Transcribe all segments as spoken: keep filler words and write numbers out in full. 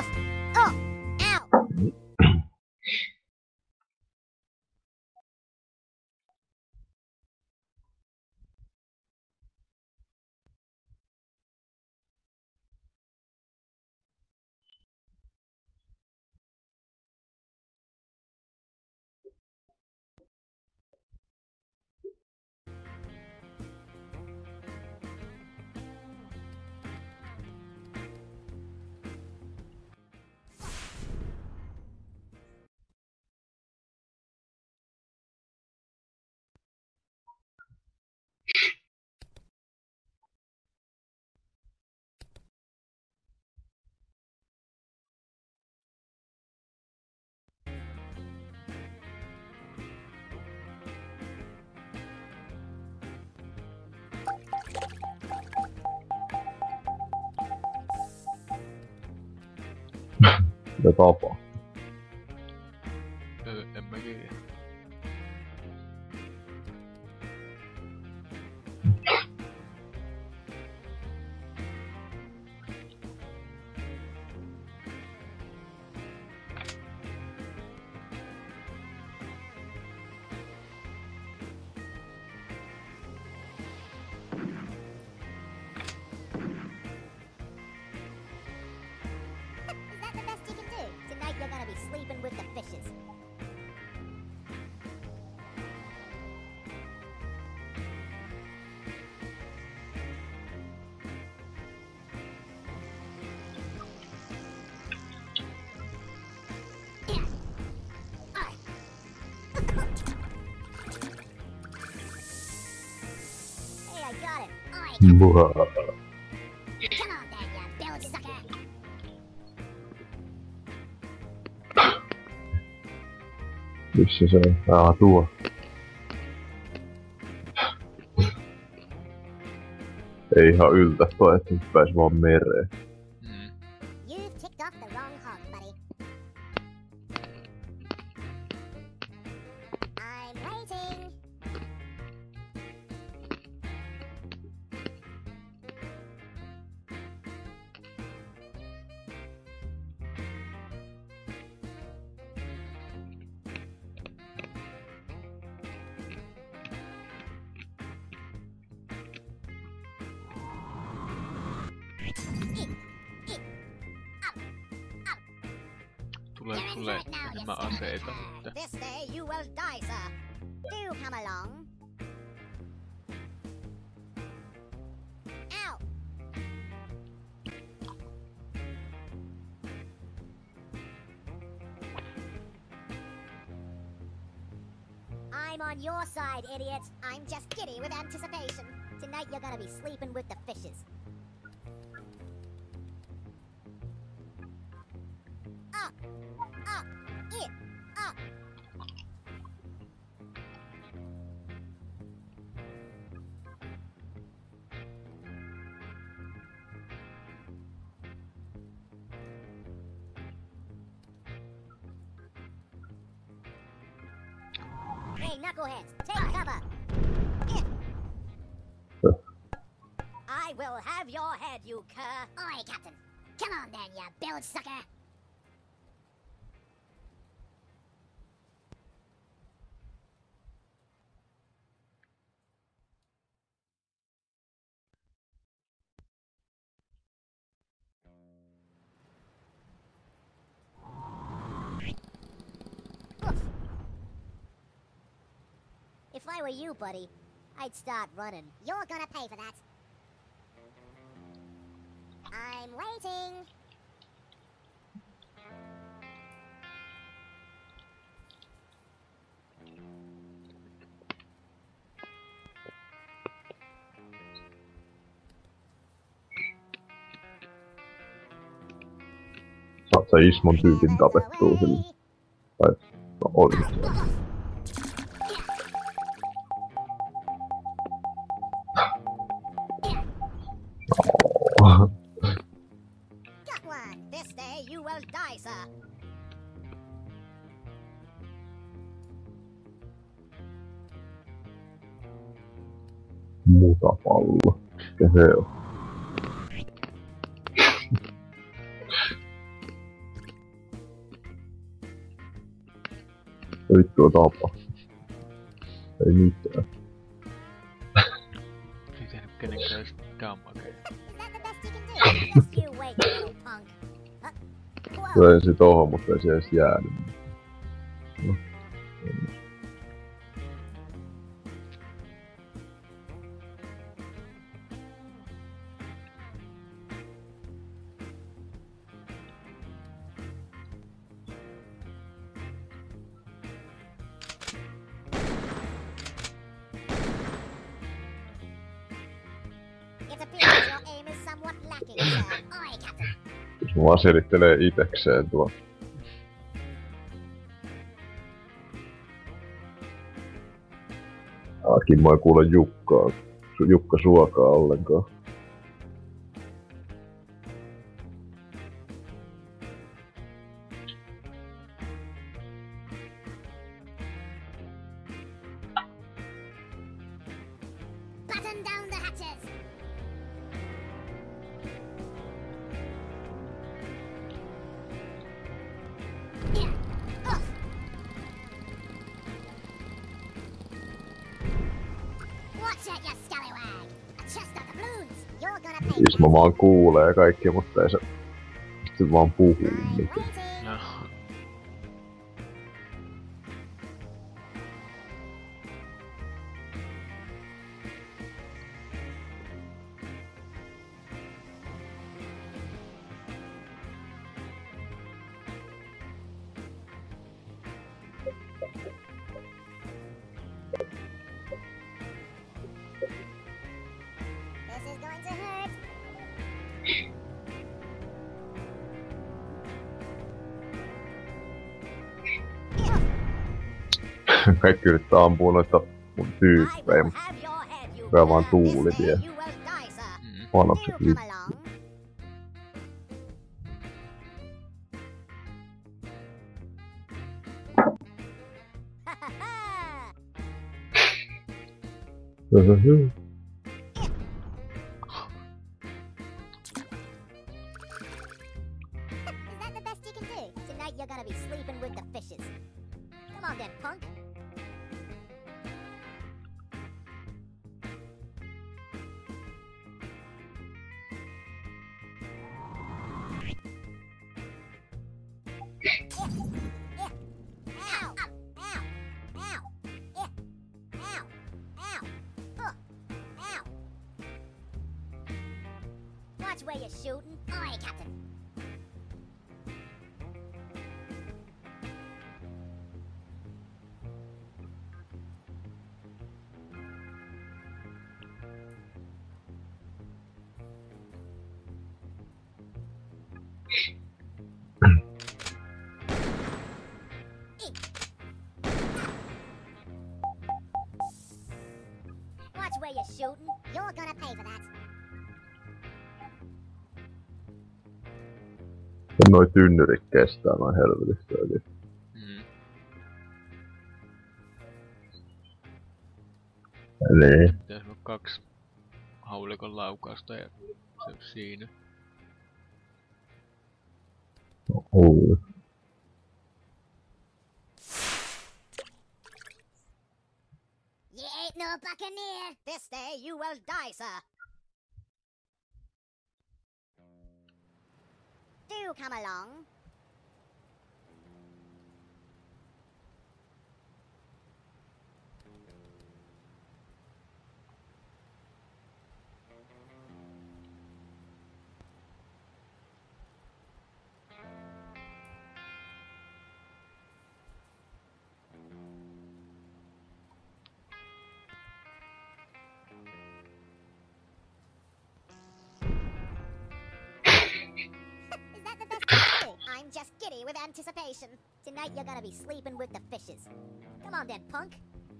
Oh! Ow! Mitä tapaa? Öö, en mä tiedä. Is that the best you can do? Tonight you're gonna be sleeping with the fishes. Hey, I got it. Oi, Buhaa. come on then, you bilge sucker. Missä se on? Aa, tuo. Ei ihan yltä toi, että nyt pääs vaan mereen. Mm. You've ticked off the wrong hog, buddy. I'm waiting. Tulee, You're in tulee for it now, you enemmän stupid aseita cur. nyt. This day you will die, sir. Do come along. Ow! I'm on your side, idiot. I'm just giddy with anticipation. Tonight you're gonna be sleeping with the fishes. Up! Up! It! Up! Hey, knuckleheads, take cover! It. I will have your head, you cur! Oi, Captain! Come on then, you bilge sucker! Oof. If I were you, buddy, I'd start running. You're gonna pay for that. I'm waiting. Saat sä Ismon tyypin tapettua sillä? Tai no oikeesti. Got one. This day you will die, sir. Mutapallo. Mikä se on? Mitä vittua tapahtuu? Ei mitään. Ei tehnyt kenenkään edes mikään makea. Is that the best you can do? Just you wait, you little punk. Huh? Whoa. Löin se tohon, mutta ei se edes jäänyt. No. It appears your aim is somewhat lacking, sir. Aye, Captain. Jos mä vaan selittelee itekseen tuo. Aakin mä en kuule Jukkaa. Jukka suokaa ollenkaan. Batten down the hatches. Yeah. Ugh. Watch it, you scallywag! A chest of doubloons! You're gonna pay Siis for mä vaan kuulee kaikki, mutta ei se... Se vaan puhuu. it. I'm Niin. waiting. No. This is going to hurt. Kaikki yrittää ampua noita mun I tyyppejä, will mutta have your head, you Tää vaan bugger. tuuli This vie. day you will die, sir. Mm. vanhokset Do come vittu. along. Is that the best you can do? Tonight you're gonna be sleeping with the fishes. Come on then, punk. Ow! Ow! Ow! Ow! Ow! Ugh. Ow! Watch where you're shooting. Aye, Captain. Watch where you're shooting. You're gonna pay for that. Noi tynnyrit kestää noin helvetisti oikein. Mm. Niin. Pitäis olla kaksi haulikon laukausta ja se on siinä. No, ui. You ain't no buccaneer. This day you will die, sir. Do come along. Is that the best you can do? I'm just giddy with anticipation. Tonight you're gonna be sleeping with the fishes. Come on then, punk.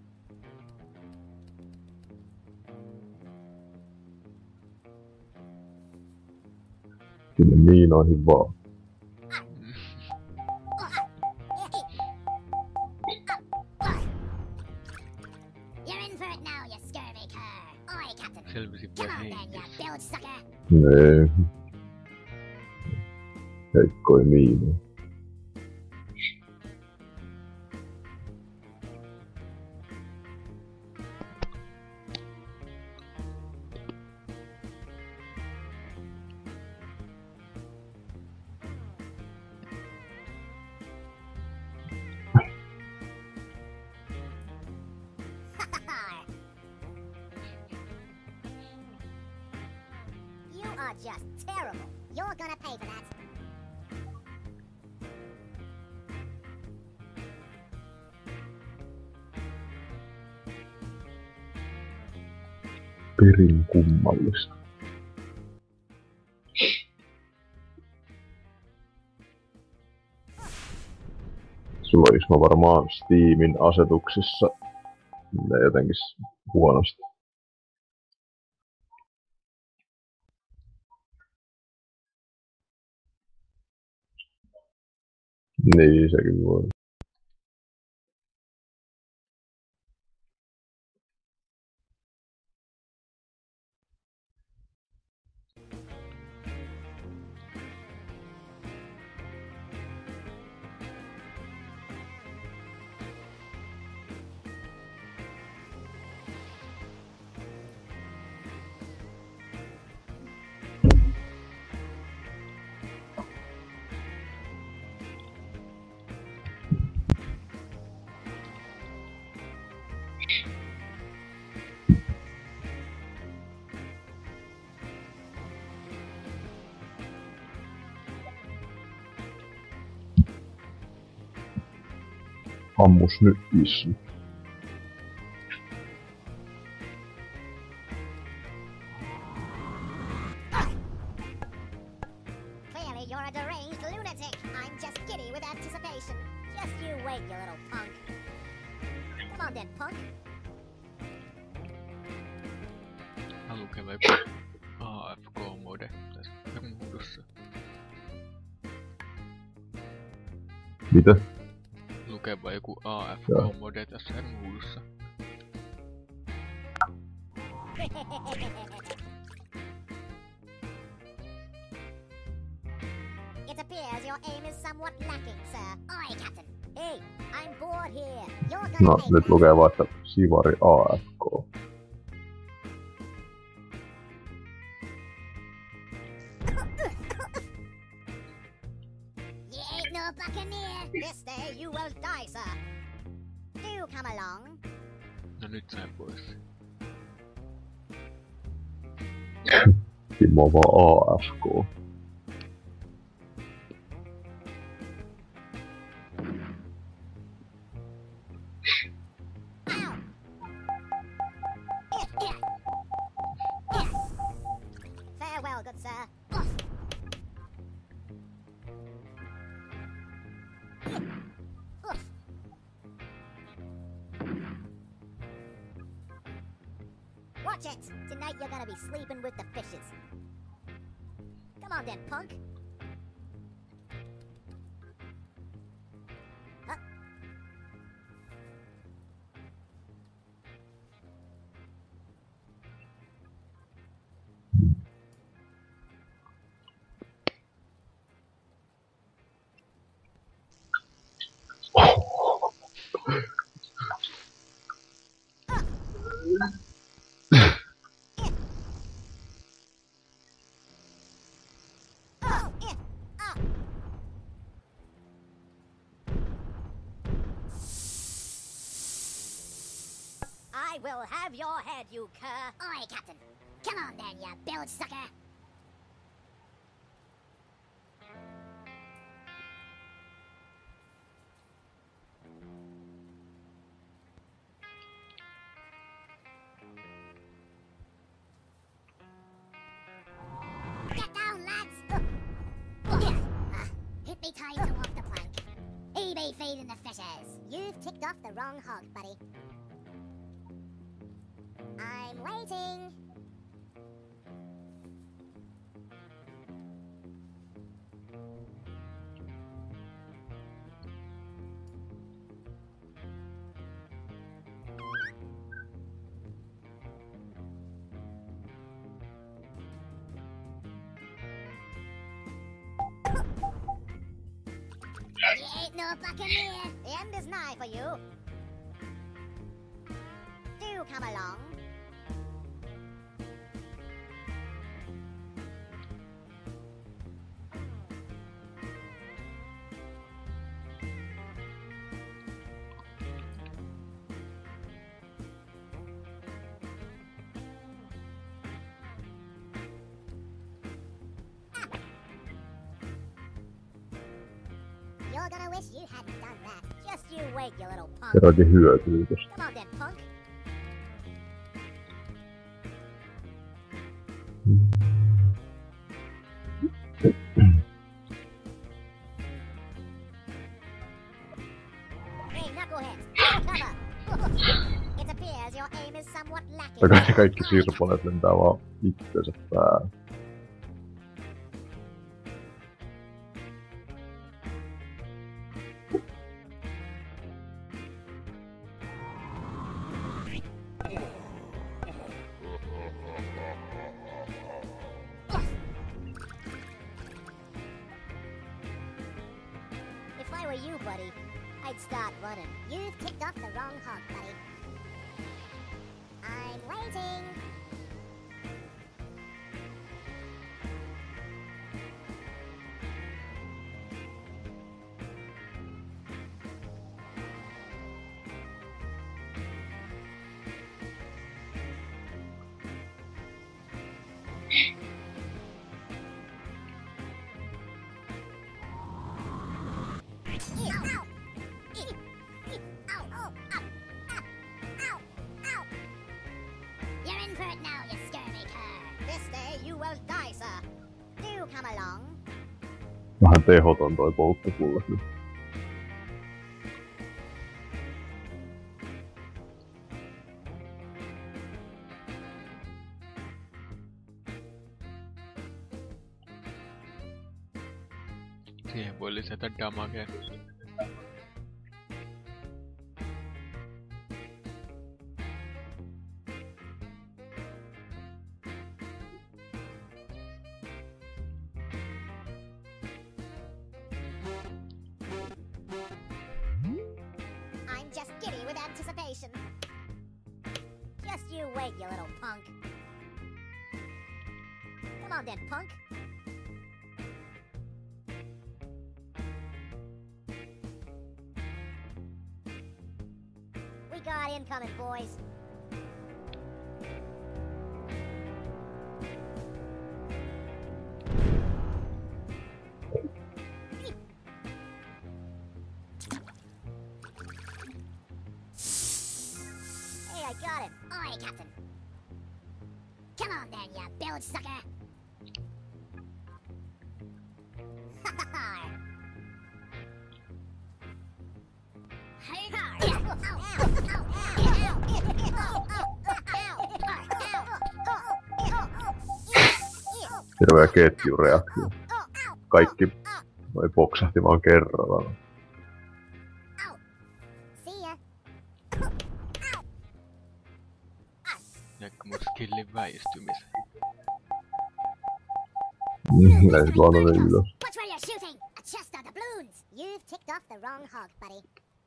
Sinne miinoihin vaan. You're in for it now, you scurvy cur. Oi, Captain. Selvisin Come vielä on then, you hengissä. bilge sucker. Nee. Heikkoi miinoja. just terrible. You're gonna pay for that. Perin kummallista. Sulla Ismo varmaan Steamin asetuksissa ne jotenkin huonosti. Niin, sekin voi. Ammus nyt Ismo. Clearly you're a deranged lunatic. I'm just giddy with anticipation. Just you wait, you little punk. Come on then, punk. Mä lukeva joku A F K-mode tässä muodossa. Mitä? Lukeva joku A F K-mode tässä ruudussa. It appears your aim is somewhat lacking, sir. Aye, Captain. Hey, I'm bored here. You're gonna No, pay nyt for lukee vaan, että Sivari A F K. You ain't no buccaneer. This day you will die, sir. Do come along. No nyt sain pois. Timo vaan A F K. Ow! Eh, eh. Eh. Farewell, good sir. Off. Eh. Off. Watch it! Tonight you're gonna be sleeping with the fishes. Come on then, punk. Huh? Oh, eh, ah. I will have your head, you cur. Aye, Captain. Come on then, you bilge sucker. Get down, lads. Uh, yeah. Uh, hit me time to walk the plank. He be feeding the fishes. You've ticked off the wrong hog, buddy. I'm waiting. You ain't no buccaneer. The end is nigh for you. Do come along. wish you hadn't done that. Just you wait, you little punk. Kerrankin hyötyy tosta. Come on then, punk. Hey, knuckleheads, cover. It appears your aim is somewhat lacking. Takaisin kaikki sirponet lentää vaan itsensä päähän. If I were you, buddy, I'd start running. You've ticked off the wrong hog, buddy. I'm waiting. You're in for it now, you scurvy cur. This day you will die, sir. Do come along. Vähän tehoton toi polttopulle nyt. Siihen voi lisätä damagea. I'm just giddy with anticipation. Just you wait, you little punk. Come on then, punk. We got incoming, boys. Hey, I got him. Aye, Captain. Come on then, you bilge sucker. Hirveä ketjureaktio. Kaikki noi poksahti vaan kerralla. See ya. Näkö mun skillin väistymisen? Näin vaan oli ylös. Watch where you're shooting! A chest on the balloons! You've ticked off the wrong hog, buddy.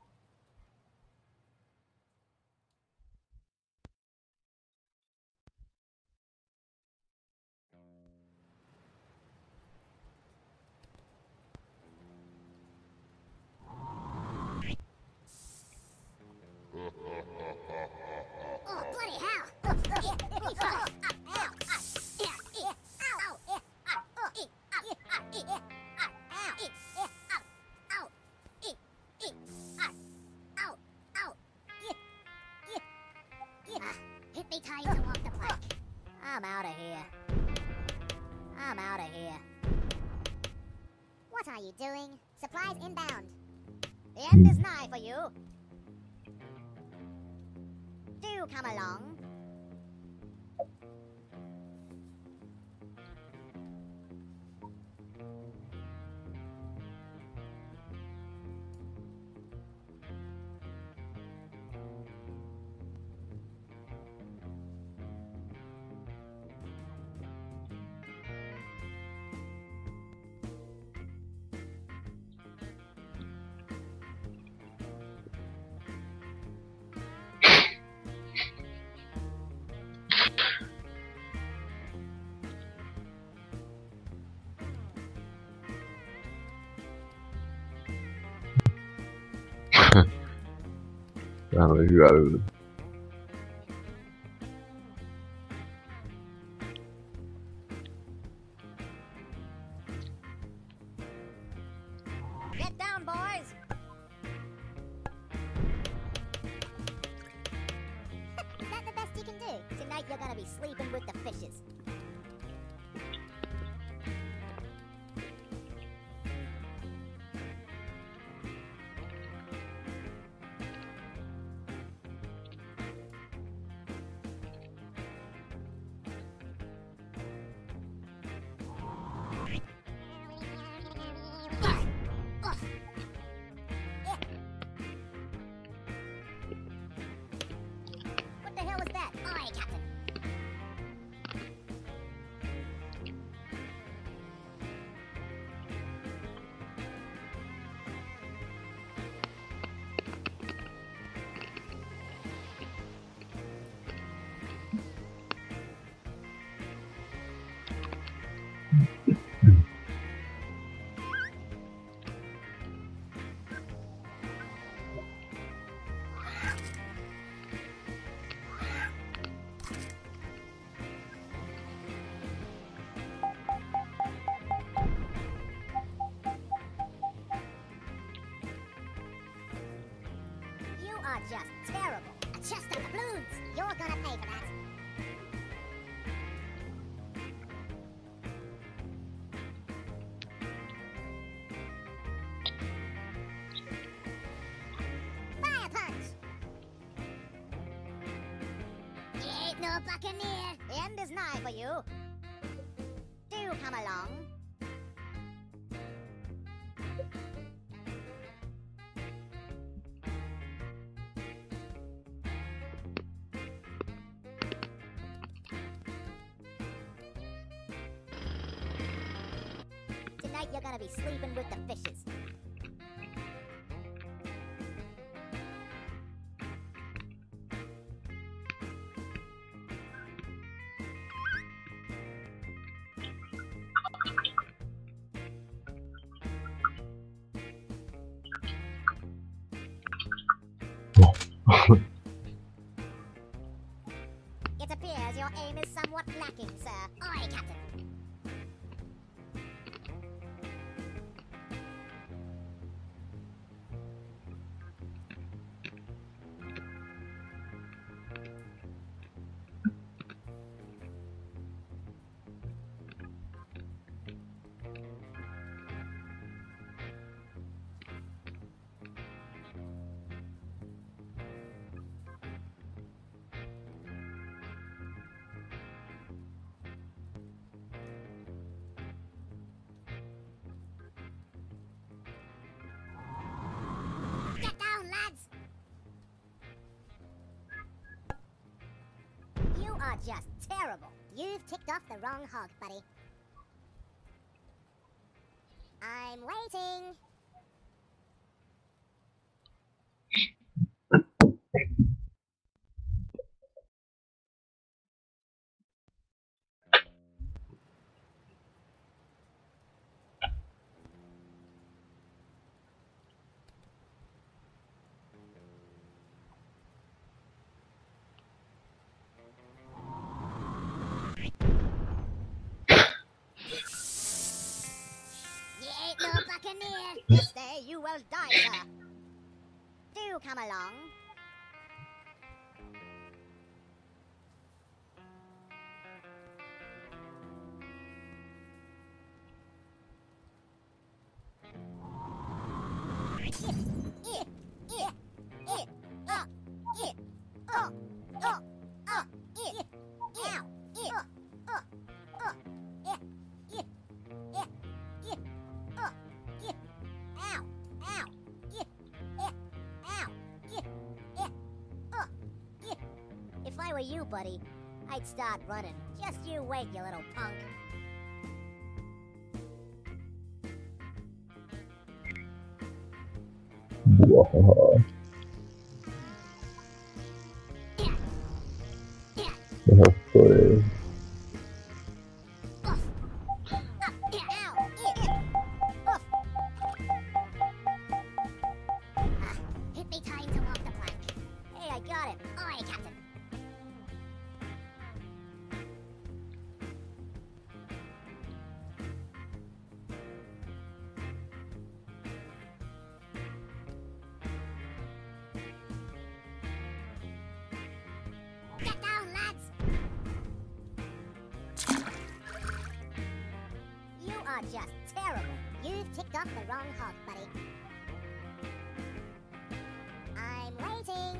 Oh, bloody hell! Hit me tight to walk the plank. I'm out of here. I'm out of here. What are you doing? Supplies inbound. The end is nigh for you. Do come along. Tämähän oli hyödyllinen. Get down, boys! be sleeping with the fishes. What the hell was that? Aye, Captain. You are just terrible. A chest of doubloons. You're gonna pay for that. Fire punch. You ain't no buccaneer. The end is nigh for you. Do come along. Tonight you're gonna be sleeping with the fishes. It appears your aim is somewhat lacking, sir. Aye, Captain. Get down, lads! You are just terrible. You've ticked off the wrong hog, buddy. I'm waiting. You ain't no buccaneer. This day you will die, sir. Do come along. If I were you, buddy, I'd start running. Just you wait, you little punk. Wahaha. Esto es... Hit me time to walk the plank. Hey, I got him. Aye, Captain. are just terrible. You've ticked off the wrong hog, buddy. I'm waiting.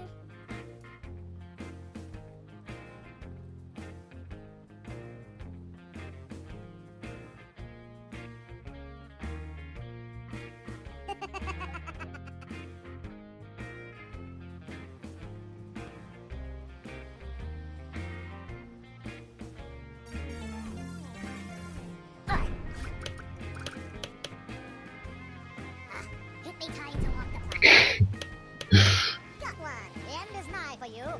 Hit me time to walk the plank. Got one. The end is nigh for you.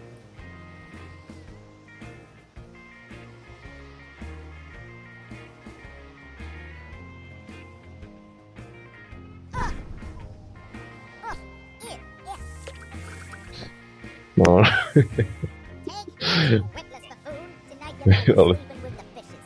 Oh. Oh. Yeah. Yeah. No. Take this, you witless buffoon. Tonight you're gonna be Oli. sleeping with the fishes.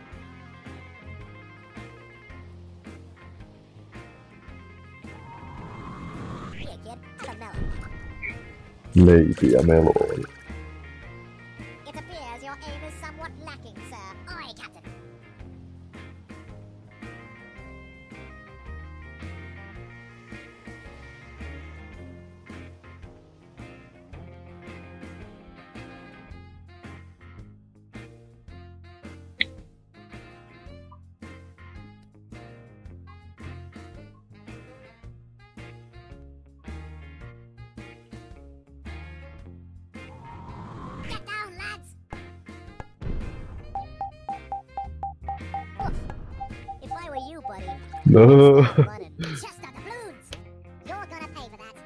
Here, kid. Have a melon. Leipiä meloon. It appears your aim is somewhat lacking, sir. Aye, Captain. Get down, lads! Oof. If I were you, buddy, No. I'd start running. Chest of the balloons! You're gonna pay for that.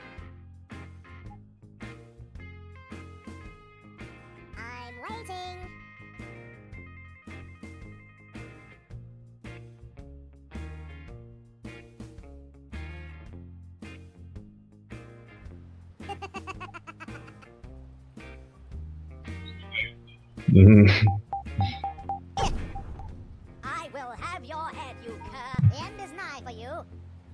I'm waiting. Mm. I will have your head, you cur. The end is nigh for you.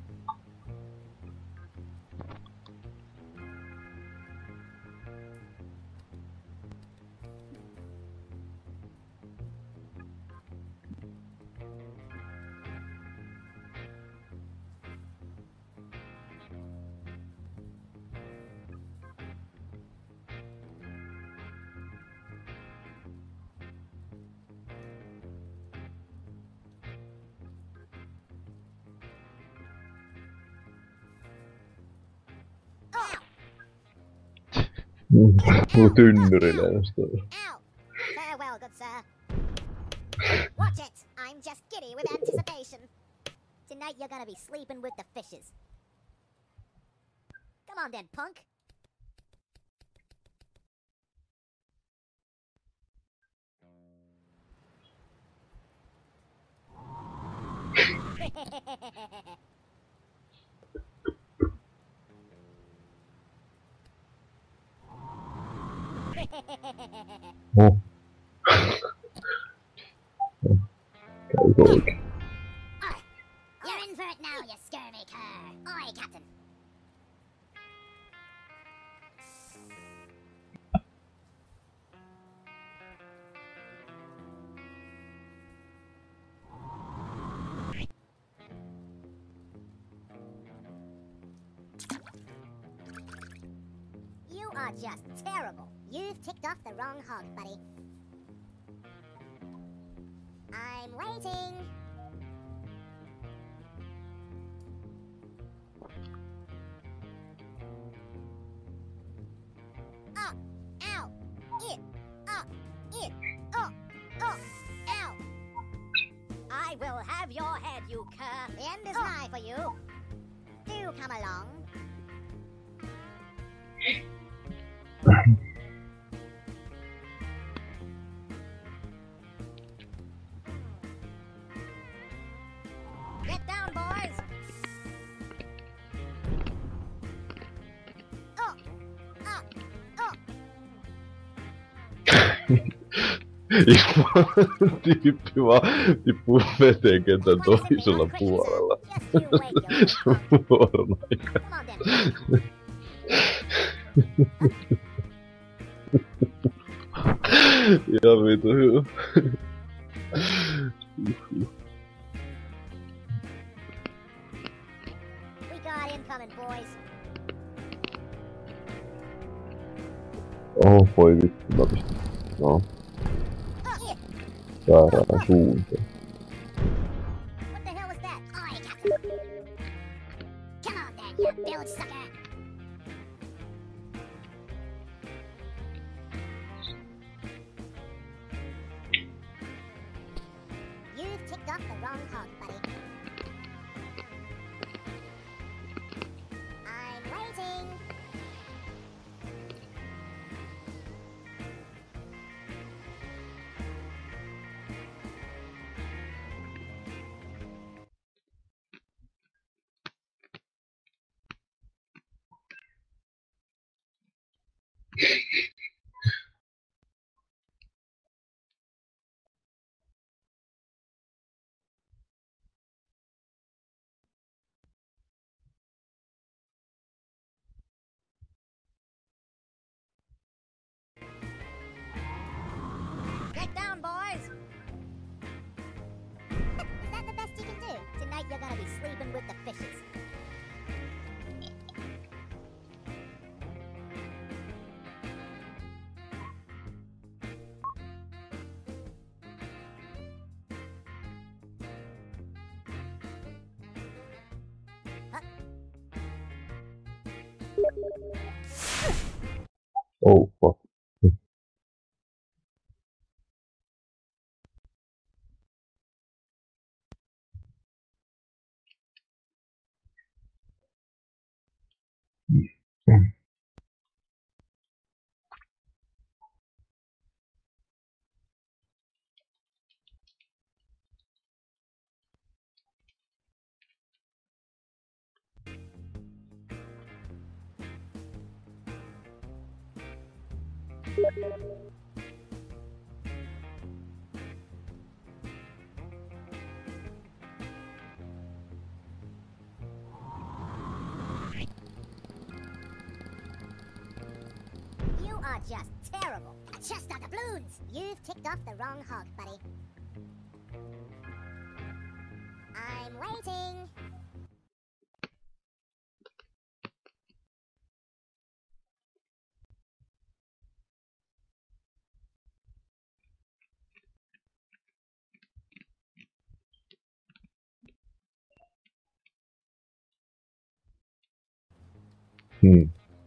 Tuo tynnyrilleen sitä. Ow! Farewell, good sir. Watch it! I'm just giddy with anticipation. Tonight you're gonna be sleeping with the fishes. Come on then, punk. Oh. Käykö oikein? Aye. You're in for it now, you scurvy cur. Aye, Captain. You are just terrible. You've ticked off the wrong hog, buddy. I'm waiting. Oh, ow, it, oh, it, oh, oh, ow. I will have your head, you cur. The end is nigh for you. Do come along. Get down, boys. Oh, oh, oh. Tyyppi vaan tippuu veteen kentän toisella puolella. Vuoron aikana. Come on then. Ihan vitu hyvä. guard incoming, boys. Oh, voi vittu, mä pystyn. No, väärään suuntaan. What the hell was that? Oi, Captain. Come on then, you build sucker. You've ticked off the wrong hog, buddy. I'm waiting. Get down, boys! Is that the best you can do? Tonight you're gonna be sleeping with the fishes. Oh, fuck. You are just terrible. Just out the balloons. You've ticked off the wrong hog, buddy. I'm waiting. Hmm.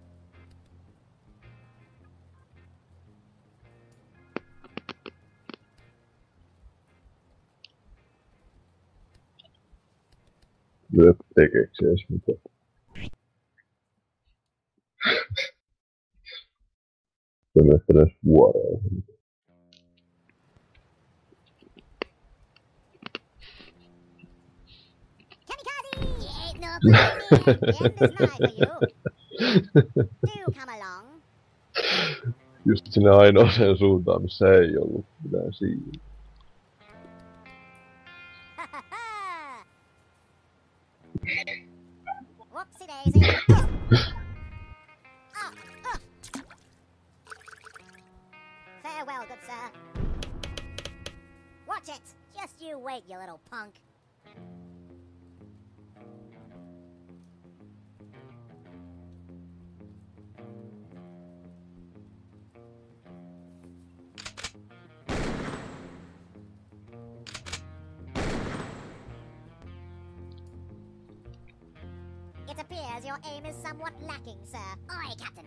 Lyöt tekeeksi edes mitään. Se on ehkä edes vuoroa. Kamikaze! You ain't no buddy, man. The end is nigh for you. Do come along. Just sinne ainoaseen suuntaan, missä ei ollut mitään siinä. Whoopsie daisy. Oh, oh. Farewell, good sir. Watch it. Just you wait, you little punk. It appears your aim is somewhat lacking, sir. Aye, Captain.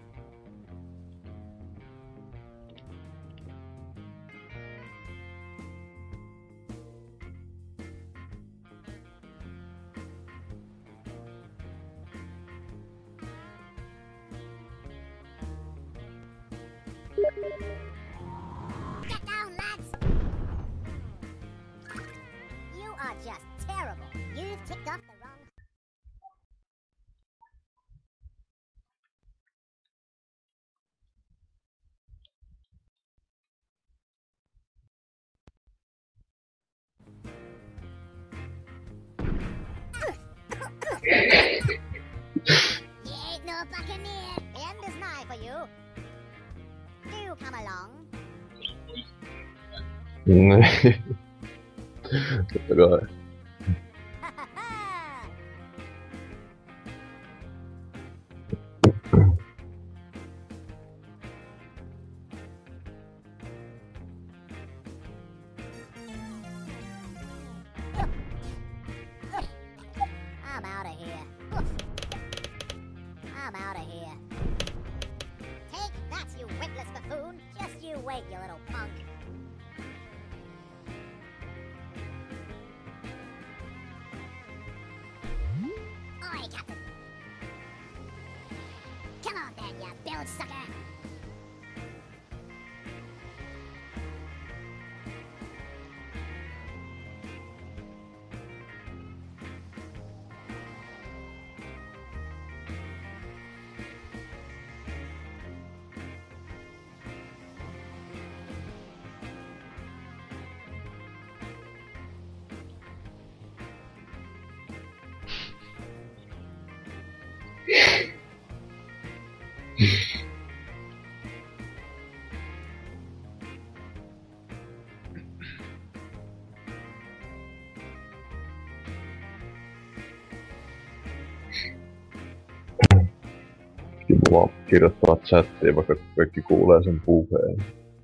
Get down, lads! You are just terrible. You've ticked off the wrong... You ain't no buccaneer. The end is nigh for you. Do come along. Nee. Totta kai. I'm out of here. Take that, you witless buffoon. Just you wait, you little punk. Oi, Captain. Come on then, you bilge sucker. Kiva vaan kirjoittaa chattiin, vaikka kaikki kuulee sen puheen.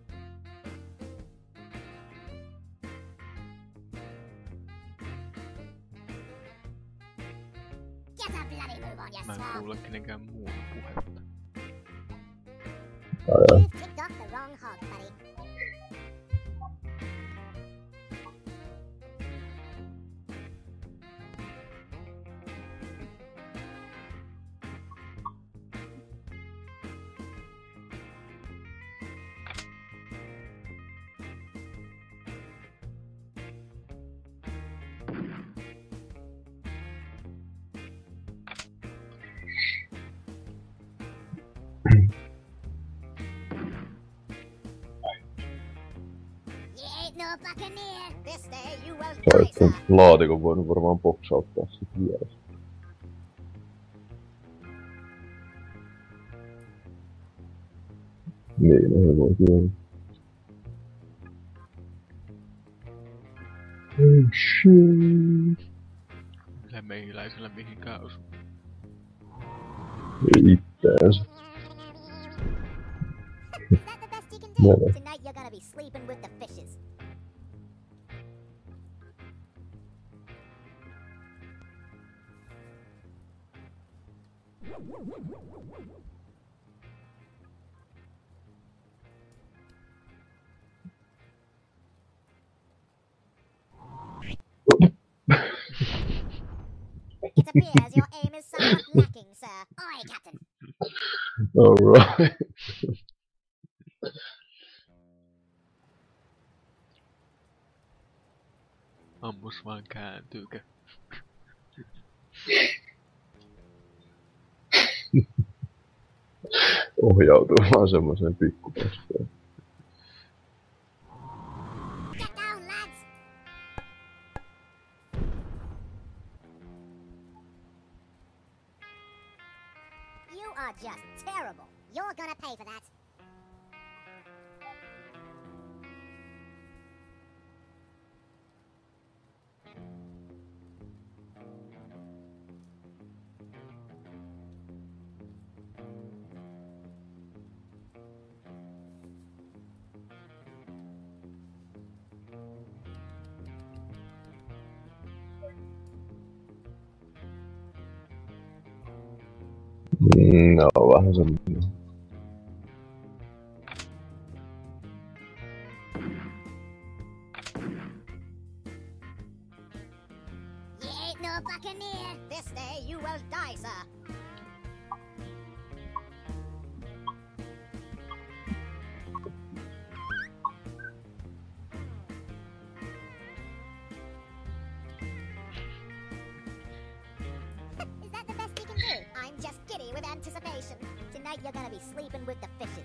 Get a bloody move on, you Mä en swab. kuule kenenkään muun puhetta. You've kicked off the wrong hog, buddy. You ain't no buccaneer. This day you will Sä die, olet sir. sen laatikon voinut varmaan boksauttaa sit vieressä. Niin, no se voi kyllä. Oh shit. Millä meiläisellä mihinkään osu. Itteensä. Is that the best you can do? Never. Tonight you're gonna be sleeping with the fishes. It appears your aim is somewhat lacking, sir. Oi, Captain. Alright. Ammus vaan kääntyykö. Ohjautuu vaan semmoseen pikkuposteen. Get down, lads. You are just terrible. You're gonna pay for that. Mm, ne on vähän semmoinen. You ain't no buccaneer. This day you will die, sir. Is that the best you can do? I'm just giddy with anticipation. Tonight you're gonna be sleeping with the fishes.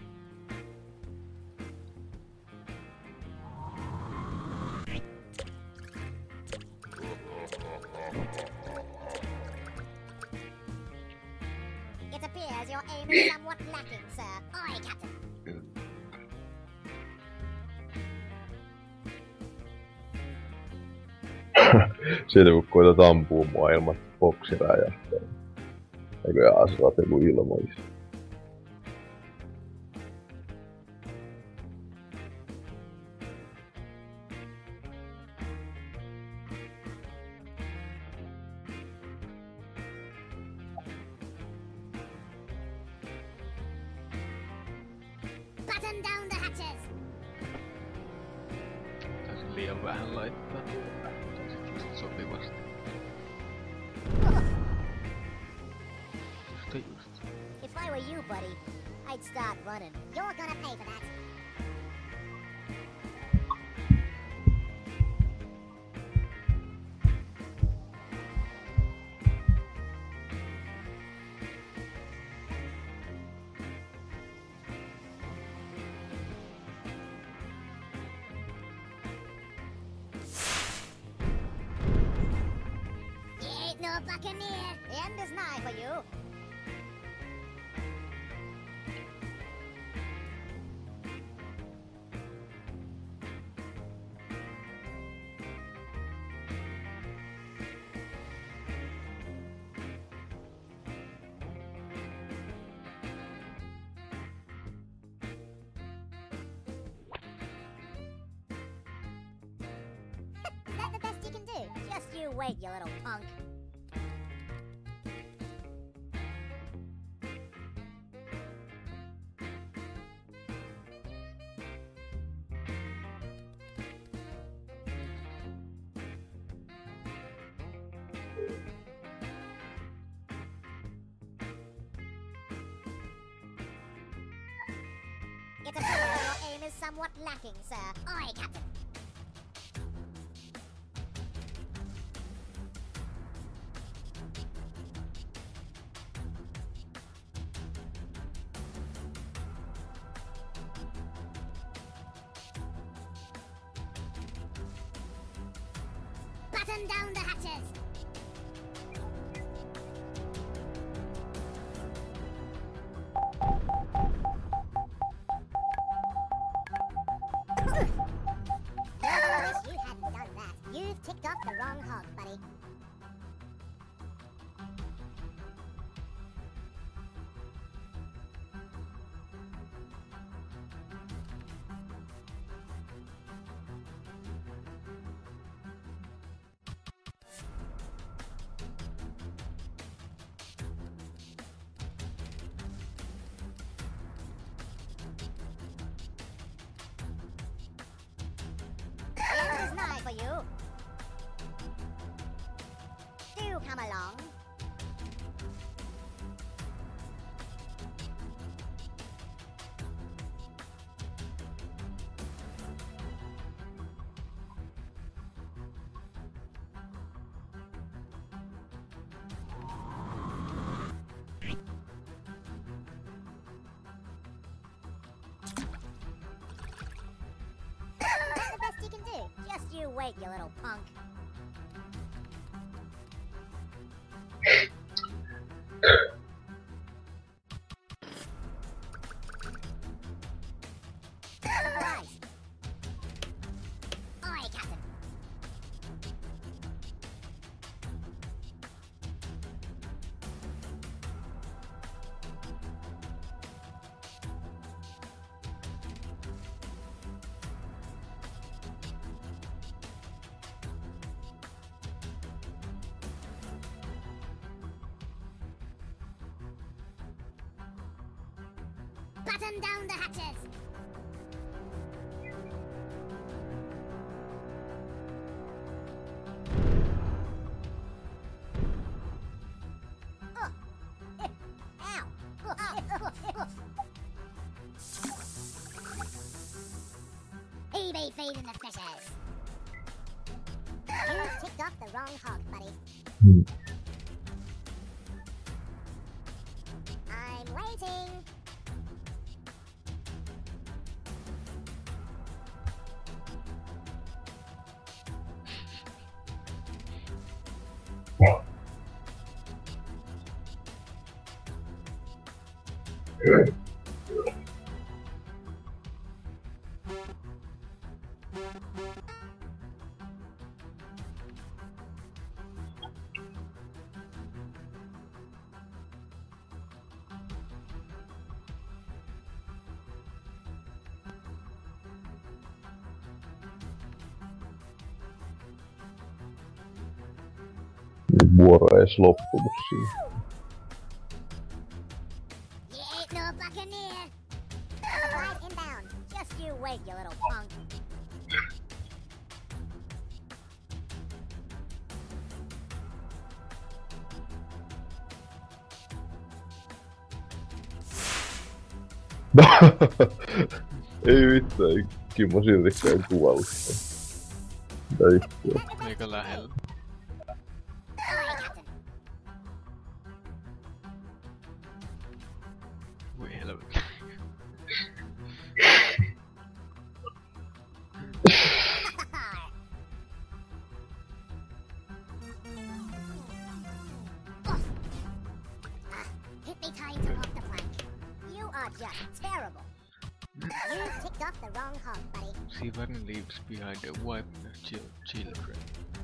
It appears your aim is somewhat lacking, sir. Oi, Captain. Siitä kun koetat ampua mua ilman boksi räjähtää. Eikö jaa, sä saat joku ilmois. Batten down the hatches. Taisin liian vähän laittaa. Sitten sopivasti. Just just. If I were you, buddy, I'd start running. You're gonna pay for that. No buccaneer! The end is nigh for you. Is that the best you can do? Just you wait, you little punk. It appears your aim is somewhat lacking, sir. Aye, Captain. Batten down the hatches. I wish you hadn't done that. You've ticked off the wrong hog, buddy. It is nigh for you. Do come along. That's the best you can do. Just you wait, you little punk. Surprise. Aye, Captain. Batten down the hatches. Oh. Eh. Ow. Oh. Oh. Oh. He be feeding the fishes. You ticked off the wrong hog, buddy. Hmm. I'm waiting. Vuoro ees loppunut siihen. You ain't no buccaneer. Supplies inbound. Just you wait, you little punk. Ei vittu, ei Kimmo siltikään kuollut. Mitä vittua? Aika lähellä. Alright, Captain. Voi helvetti. Hit me trying to off the plank. You are just terrible. You ticked off the wrong hog, buddy. Sivan leaves behind a wife and chil children.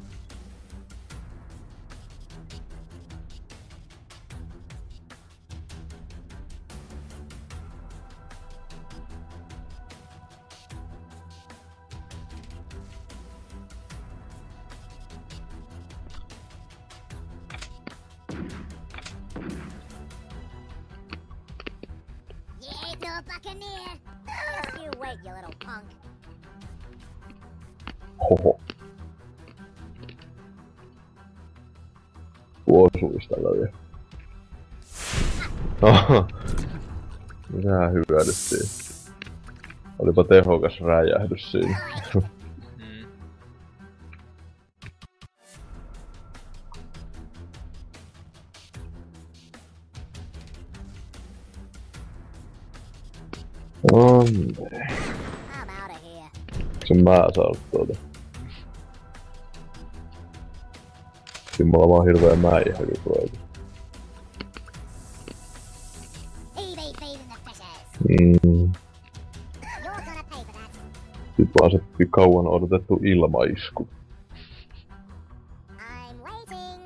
You ain't no buccaneer. Just you wait, you little punk. Hoho. Osuista löi. Aha. Mitä hyödyttiin? Olipa tehokas räjähdys siinä. Mm. On. I'm out of here. Sen mä saanut tuota. Siinä mulla on vaan hirveä mäihäkyproitu. He be feeding the fishes. Mm. You're gonna pay for that. Sit vaan se kauan odotettu ilmaisku. I'm waiting.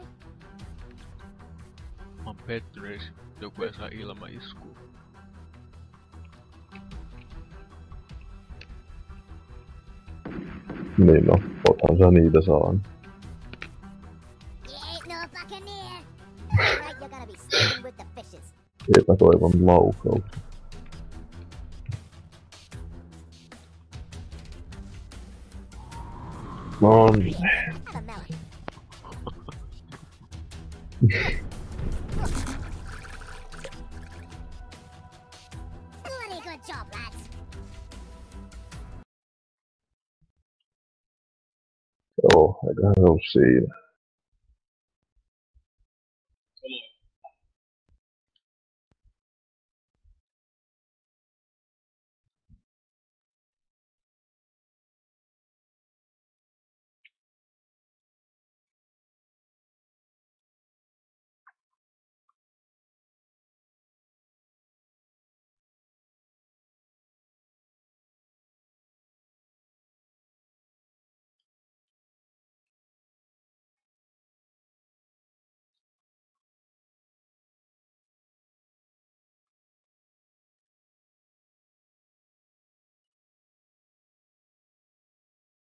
Mä oon pettynyt, joku ei saa ilmaiskua. Niin no, oothan sä niitä saan. You ain't no buccaneer. Right, you're gonna be staying with the fishes. Epätoivon laukaus. No niin. Have a melon. Bloody good job, lads. Joo, eiköhän se oo siinä.